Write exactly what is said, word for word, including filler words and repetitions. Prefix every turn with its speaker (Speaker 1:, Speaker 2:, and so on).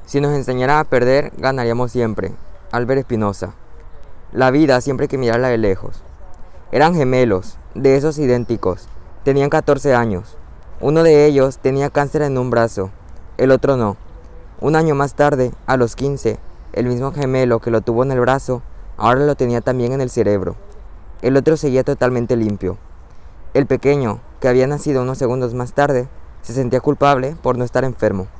Speaker 1: Si nos enseñara a perder, ganaríamos siempre. Albert Espinosa. La vida siempre hay que mirarla de lejos. Eran gemelos, de esos idénticos. Tenían catorce años. Uno de ellos tenía cáncer en un brazo, el otro no. Un año más tarde, a los quince, el mismo gemelo que lo tuvo en el brazo, ahora lo tenía también en el cerebro. El otro seguía totalmente limpio. El pequeño, que había nacido unos segundos más tarde, se sentía culpable por no estar enfermo.